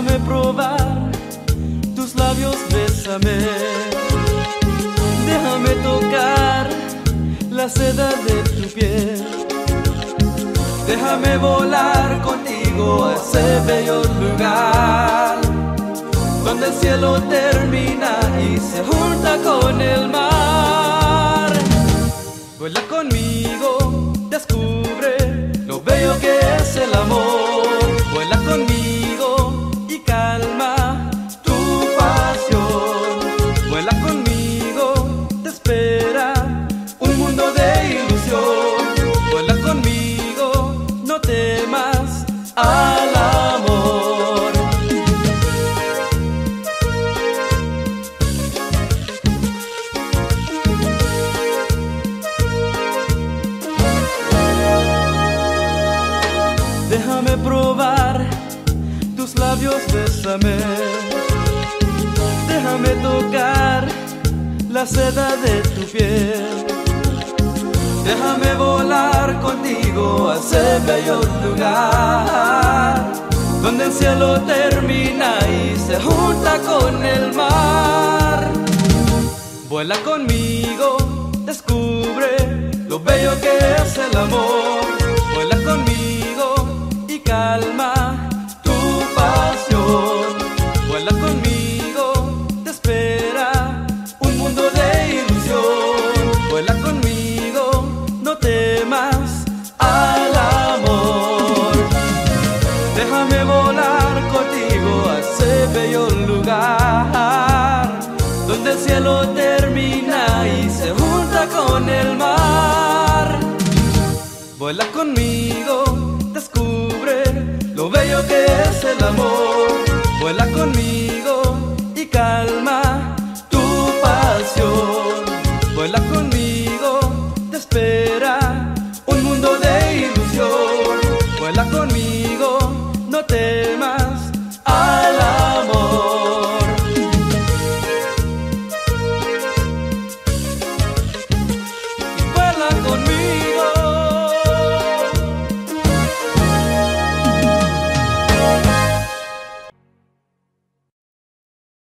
Déjame probar tus labios, bésame. Déjame tocar la seda de tu piel. Déjame volar contigo a ese bello lugar donde el cielo termina y se junta con el mar. Vuela conmigo, descubre lo bello que es el amor. Vuela conmigo y calma tu pasión. Vuela conmigo, te espera un mundo de ilusión. Vuela conmigo, no temas al amor. Déjame probar tus labios, bésame. Déjame tocar la seda de tu piel. Déjame volar contigo a ese bello lugar donde el cielo termina y se junta con el mar. Vuela conmigo, descubre lo bello que es el amor. Vuela conmigo y calma tu pasión. Vuela conmigo, te espera un mundo de ilusión. Vuela conmigo, no temas al amor. Déjame volar contigo a ese bello lugar donde el cielo termina y se junta con el mar. Vuela conmigo, descubre lo bello que es el amor.